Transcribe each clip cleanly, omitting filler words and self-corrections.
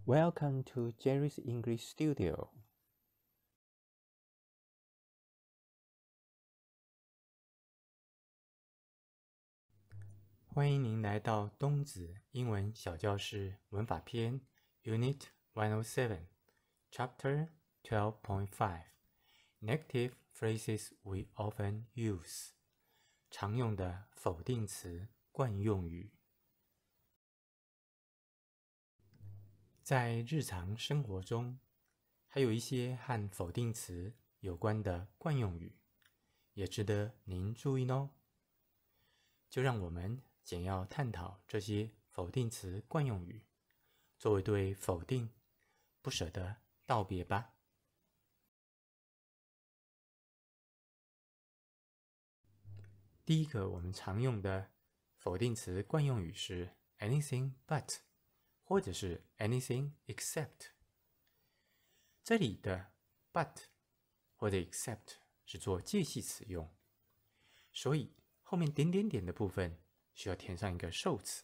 Welcome to Jerry's English Studio. 欢迎您来到东子英文小教室文法篇 Unit 107 Chapter 12.5 Negative phrases we often use 常用的否定词惯用语。在日常生活中，还有一些和否定词有关的惯用语，也值得您注意哦。就让我们简要探讨这些否定词惯用语，作为对否定不舍的道别吧。第一个我们常用的否定词惯用语是 anything but 或者是 anything except。这里的 but 或者 except 是做介系词用，所以后面点点点的部分需要填上一个受词。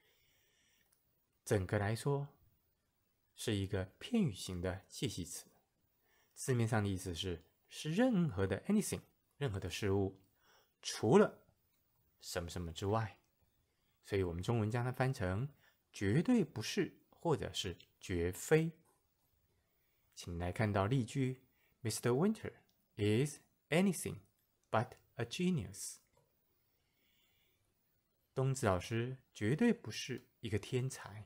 整个来说是一个片语型的介系词，字面上的意思是任何的 anything 任何的事物除了什么什么之外，所以我们中文将它翻成绝对不是或者是绝非。请来看到例句 Mr. Winter is anything but a genius。 东子老师绝对不是一个天才。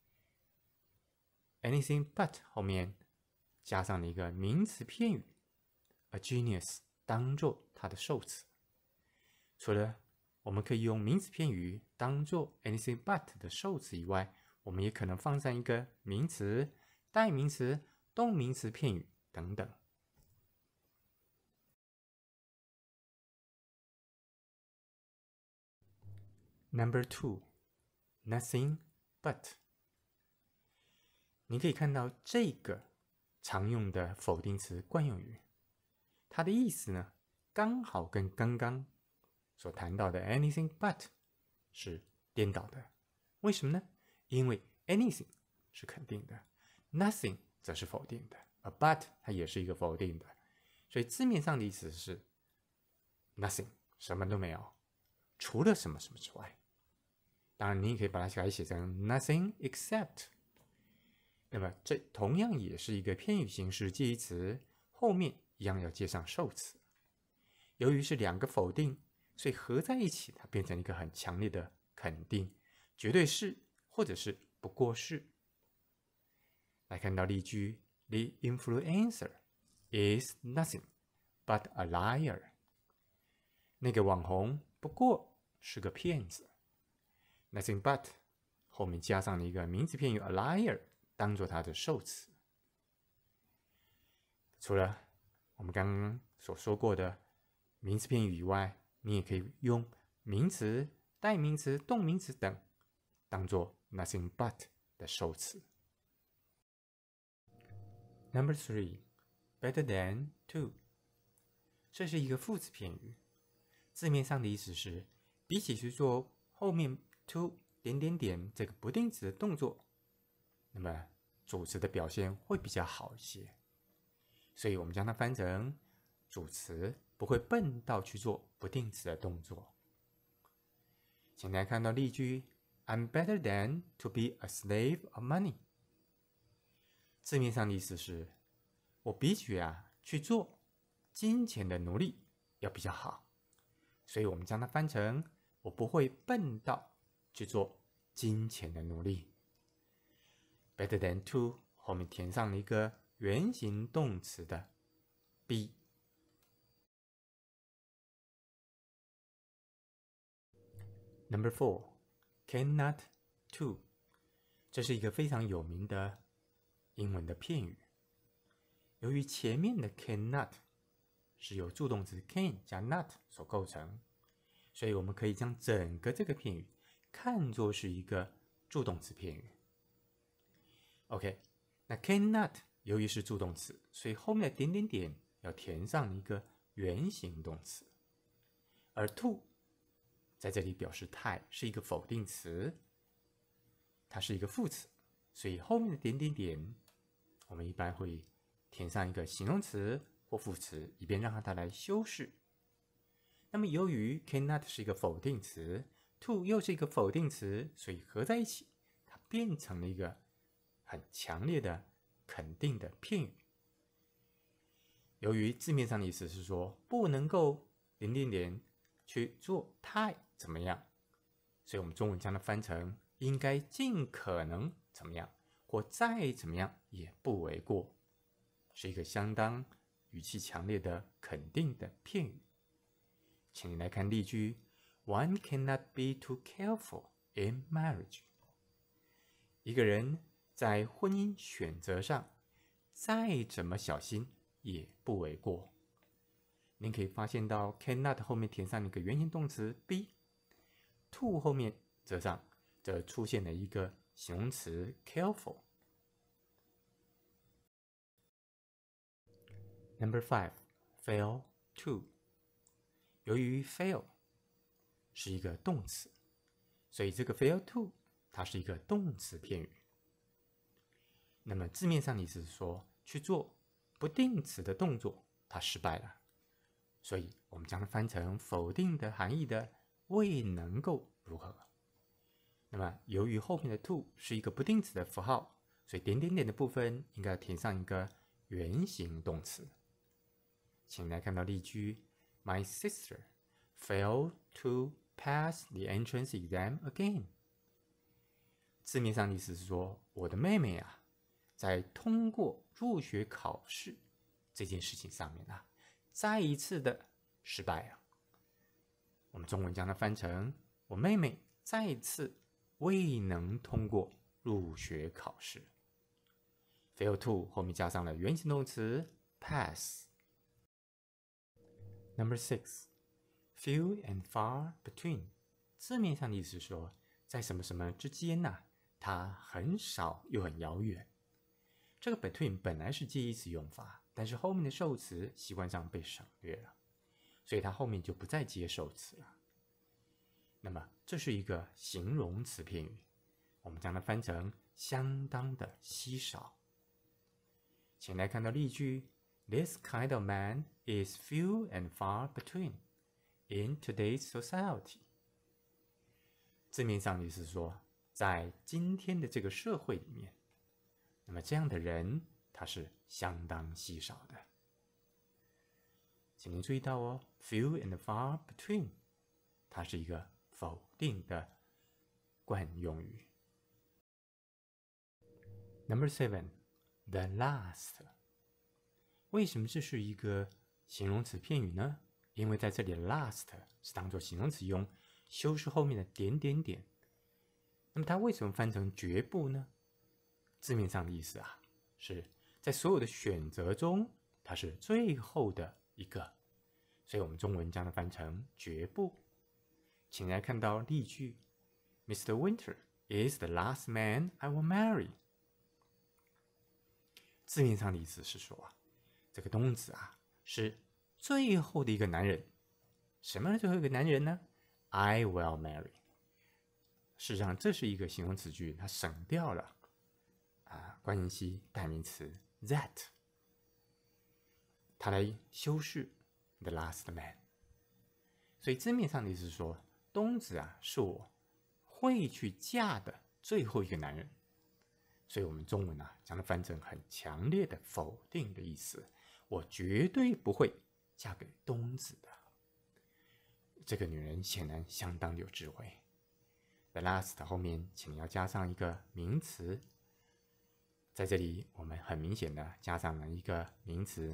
anything but 后面加上了一个名词片语 a genius 当做它的受词。除了我们可以用名词片语当做 anything but 的受词以外，我们也可能放上一个名词、代名词、动名词片语等等。Number 2 Nothing but。 你可以看到这个常用的否定词惯用语，它的意思呢，刚好跟刚刚所谈到的 anything but 是颠倒的。为什么呢？因为 anything 是肯定的， nothing 则是否定的，而 but 它也是一个否定的，所以字面上的意思是 nothing 什么都没有，除了什么什么之外。当然你也可以把它改写成 nothing except。 那么这同样也是一个片语形式介系词，后面一样要接上受词。由于是两个否定，所以合在一起它变成一个很强烈的肯定，绝对是或者是不过是。来看到例句 The influencer is nothing but a liar。 那个网红不过是个骗子。 Nothing but 后面加上了一个名词片语 a liar 当做它的受词。除了我们刚刚所说过的名词片语以外，你也可以用名词、代名词、动名词等当做 nothing but 的受词。Number 3 Better than to。 这是一个副词片语，字面上的意思是比起去做后面 to 点点点这个不定词的动作，那么主词的表现会比较好一些，所以我们将它翻成主词不会笨到去做不定词的动作。请来看到例句 I'm better than to be a slave of money。 字面上的意思是我比起去做金钱的奴隶要比较好，所以我们将它翻成我不会笨到去做金钱的奴隶。 Better than to 后面填上了一个原形动词的 be。 Number 4 Cannot to。 这是一个非常有名的英文的片语，由于前面的 cannot 是由助动词 can 加 not 所构成，所以我们可以将整个这个片语看作是一个助动词片语。 OK， 那 cannot 由于是助动词，所以后面的点点点要填上一个原形动词，而 to 在这里表示态，是一个否定词，它是一个副词， 所以后面的点点点，我们一般会填上一个形容词或副词，以便让它带来修饰。那么由于 cannot 是一个否定词， to 又是一个否定词，所以合在一起，它变成了一个很强烈的肯定的片语。由于字面上的意思是说不能够点点点去做太怎么样，所以我们中文将它翻成应该尽可能怎么样，或再怎么样也不为过，是一个相当语气强烈的肯定的片语。请你来看例句 ：One cannot be too careful in marriage。一个人在婚姻选择上再怎么小心也不为过。您可以发现到 cannot 后面填上一个原形动词 be，to 后面则出现了一个形容词 careful。Number 5 fail to。由于 fail 是一个动词，所以这个 fail to 它是一个动词片语。那么字面上的意思是说去做不定词的动作，它失败了，所以我们将它翻成否定的含义的未能够如何。那么由于后面的 to 是一个不定词的符号，所以点点点的部分应该填上一个原形动词。请来看到例句 ：My sister failed to pass the entrance exam again。字面上的意思是说，我的妹妹啊，在通过入学考试这件事情上面啊，再一次的失败了。我们中文将它翻成我妹妹再一次未能通过入学考试。fail to 后面加上了原形动词 pass。Number 6 few and far between。 字面上的意思是说在什么什么之间啊，它很少又很遥远。这个 between 本来是介意词用法，但是后面的受词习惯上被省略了，所以它后面就不再接受词了。那么这是一个形容词片语，我们将它翻成相当的稀少。请来看到例句 ：This kind of man is few and far between in today's society。字面上的意思是说，在今天的这个社会里面，那么这样的人他是相当稀少的。请您注意到哦 ，few and far between， 它是一个否定的惯用语。Number 7 the last。 为什么这是一个形容词片语呢？因为在这里 last 是当作形容词用，修饰后面的点点点。那么它为什么翻成绝不呢？字面上的意思啊，是在所有的选择中，它是最后的一个，所以我们中文将它翻成绝不。请来看到例句 ：Mr. Winter is the last man I will marry。字面上的意思是说啊，这个东子啊是最后的一个男人。什么样的最后一个男人呢 ？I will marry。事实上，这是一个形容词句，它省掉了关键系代名词 that， 它来修饰 the last man。所以字面上的意思是说，东子啊是我会去嫁的最后一个男人。所以我们中文啊将它翻成很强烈的否定的意思，我绝对不会嫁给东子的。这个女人显然相当有智慧。The last 后面请你要加上一个名词，在这里我们很明显的加上了一个名词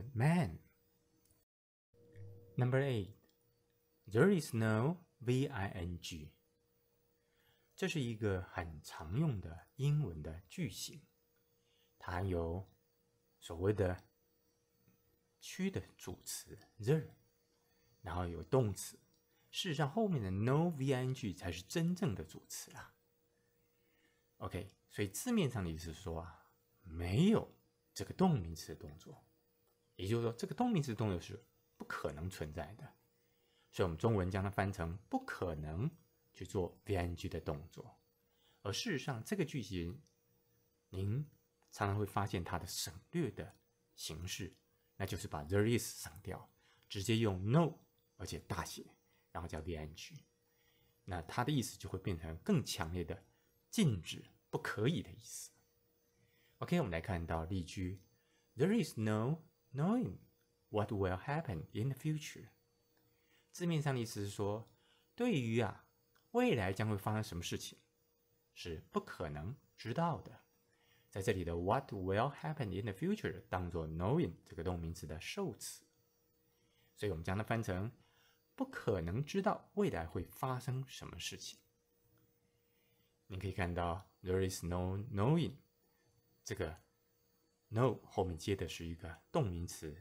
man。Number 8 there is no VING。 这是一个很常用的英文的句型，它含有所谓的区的主词 the， 然后有动词。事实上，后面的 no VING 才是真正的主词啦。OK， 所以字面上的意思是说啊，没有这个动名词的动作，也就是说，这个动名词的动作是不可能存在的。所以我们中文将它翻成不可能去做 VING 的动作。而事实上，这个句型您常常会发现它的省略的形式，那就是把 there is 省掉，直接用 no， 而且大写，然后加 ing。那它的意思就会变成更强烈的禁止、不可以的意思。OK， 我们来看到例句 ：There is no knowing what will happen in the future。字面上的意思是说，对于未来将会发生什么事情，是不可能知道的。在这里的 what will happen in the future 当作 knowing 这个动名词的受词，所以我们将它翻成不可能知道未来会发生什么事情。你可以看到 there is no knowing， 这个 no 后面接的是一个动名词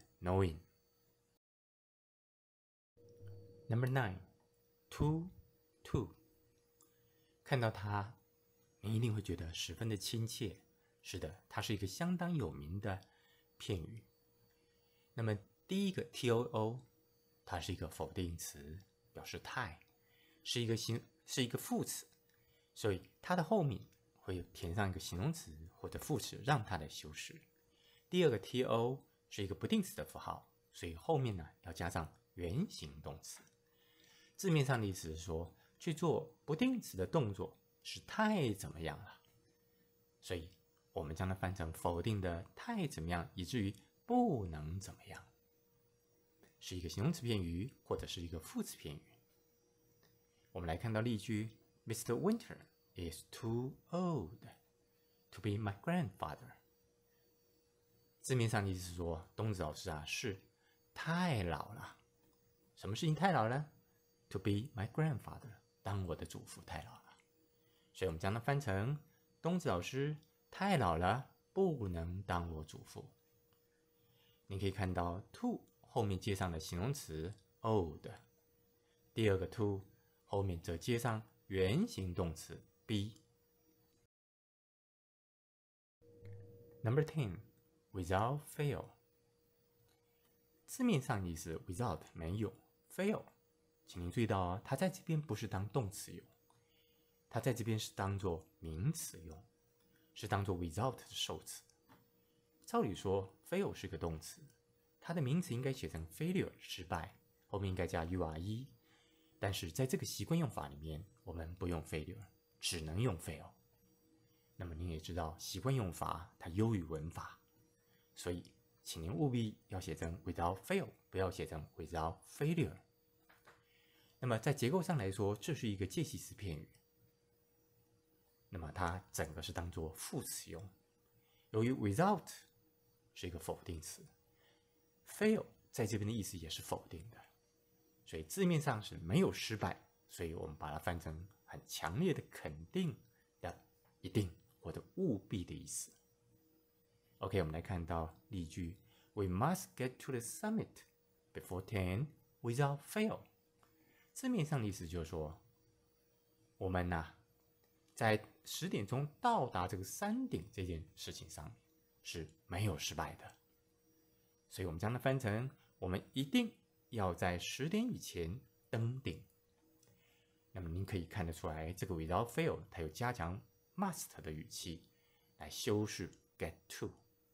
knowing。Number 9 to 看到它，你一定会觉得十分的亲切。是的，它是一个相当有名的片语。那么第一个 too， 它是一个否定词，表示太，是一个副词，所以它的后面会填上一个形容词或者副词，让它来修饰。第二个 to 是一个不定词的符号，所以后面要加上原形动词。字面上的意思是说，去做不定词的动作是太怎么样了，所以我们将它翻成否定的太怎么样，以至于不能怎么样，是一个形容词片语或者是一个副词片语。我们来看到例句 ：Mr. Winter is too old to be my grandfather。字面上的意思是说，东子老师是太老了。什么事情太老了 ？To be my grandfather， 当我的祖父太老了。所以我们将它翻成东子老师太老了，不能当我祖父。你可以看到 to 后面接上了形容词 old， 第二个 to 后面则接上原形动词 be。Number 10 without fail。字面上的意思 without 没有 fail， 请您注意到它在这边不是当动词用，它在这边是当作名词用，是当作 without 的受词。照理说 fail 是个动词，它的名词应该写成 failure 失败，后面应该加 ure， 但是在这个习惯用法里面，我们不用 failure， 只能用 fail。那么您也知道习惯用法它优于文法，所以请您务必要写成 without fail， 不要写成 without failure。那么在结构上来说，这是一个介系词片语，那么它整个是当作副词用。由于 without 是一个否定词， fail 在这边的意思也是否定的，所以字面上是没有失败，所以我们把它翻成很强烈的肯定的一定或者务必的意思。OK， 我们来看到例句 ：We must get to the summit before 10 without fail。字面上的意思就是说，我们在10点钟到达这个山顶这件事情上面是没有失败的，所以我们将它翻成我们一定要在10点以前登顶。那么您可以看得出来，这个 without fail 它有加强 must 的语气来修饰 get to。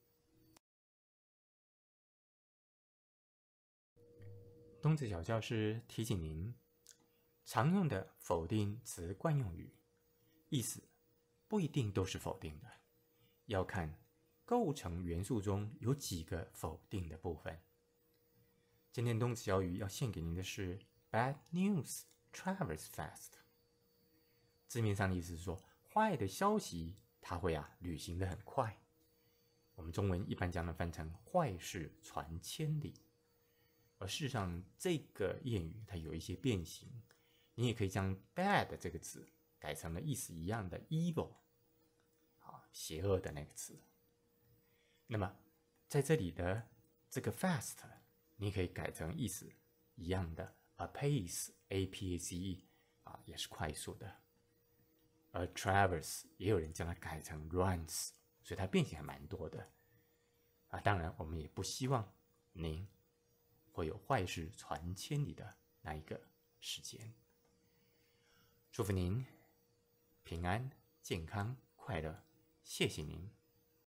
东子小教室提醒您，常用的否定词惯用语意思不一定都是否定的，要看构成元素中有几个否定的部分。今天东子小语要献给您的是 Bad news travels fast。字面上的意思是说，坏的消息它会旅行得很快。我们中文一般将它翻成坏事传千里。而事实上，这个谚语它有一些变形，你也可以将 bad 这个字改成了意思一样的 evil， 邪恶的那个词。那么在这里的这个 fast， 你可以改成意思一样的 apace A-P-A-C-E， 也是快速的。而 travels 也有人将它改成 runs， 所以它变形还蛮多的。当然我们也不希望您会有坏事传千里的那一个时间。祝福您平安、健康、快乐，谢谢您。